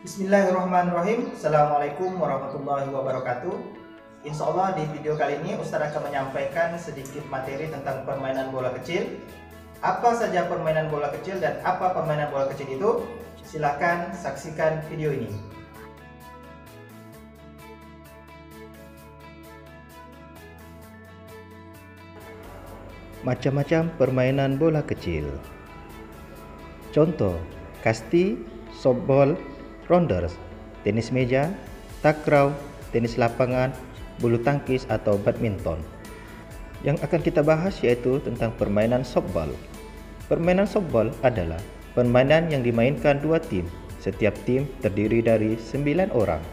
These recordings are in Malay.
Bismillahirrahmanirrahim. Assalamualaikum warahmatullahi wabarakatuh. Insya Allah di video kali ini Ustaz akan menyampaikan sedikit materi tentang permainan bola kecil. Apa saja permainan bola kecil dan apa permainan bola kecil itu? Silahkan saksikan video ini. Macam-macam permainan bola kecil. Contoh, kasti, softball, rounders, tenis meja, takraw, tenis lapangan, bulu tangkis atau badminton. Yang akan kita bahas yaitu tentang permainan softball. Permainan softball adalah permainan yang dimainkan dua tim. Setiap tim terdiri dari 9 orang.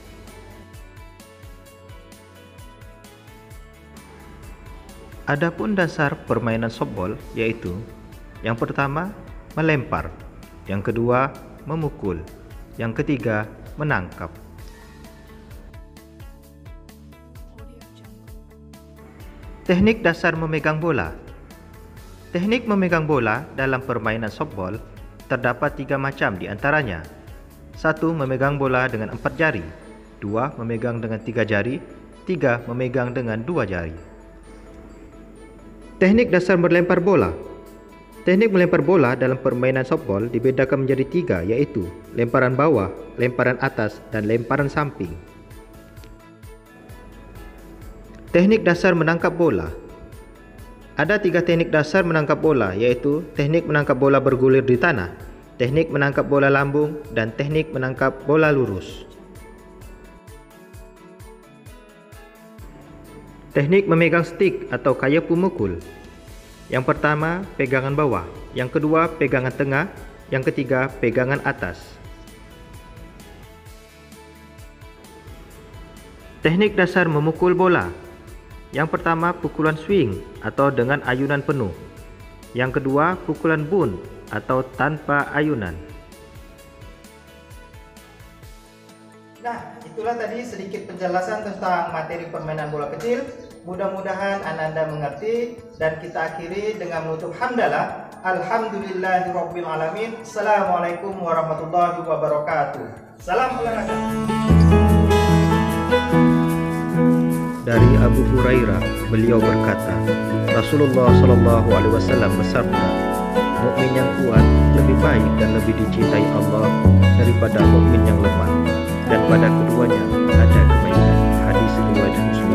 Adapun dasar permainan softball yaitu yang pertama melempar, yang kedua memukul, yang ketiga menangkap. Teknik dasar memegang bola. Teknik memegang bola dalam permainan softball terdapat 3 macam di antaranya. 1. Memegang bola dengan 4 jari. 2. Memegang dengan 3 jari. 3. Memegang dengan 2 jari. Teknik dasar melempar bola. Teknik melempar bola dalam permainan softball dibedakan menjadi 3, yaitu lemparan bawah, lemparan atas, dan lemparan samping. Teknik dasar menangkap bola. Ada 3 teknik dasar menangkap bola, yaitu teknik menangkap bola bergulir di tanah, teknik menangkap bola lambung, dan teknik menangkap bola lurus. Teknik memegang stick atau kayu pemukul. Yang pertama, pegangan bawah. Yang kedua, pegangan tengah. Yang ketiga, pegangan atas. Teknik dasar memukul bola. Yang pertama, pukulan swing atau dengan ayunan penuh. Yang kedua, pukulan bunt atau tanpa ayunan. Nah, itulah tadi sedikit penjelasan tentang materi permainan bola kecil. Mudah-mudahan Anda mengerti dan kita akhiri dengan menutup hamdalah. Alhamdulillahirabbil alamin. Assalamualaikum warahmatullahi wabarakatuh. Salam olahraga. Dari Abu Hurairah, beliau berkata, Rasulullah SAW bersabda, mukmin yang kuat lebih baik dan lebih dicintai Allah daripada mukmin yang lemah, dan pada keduanya ada kebaikan. Hadis riwayat Muslim.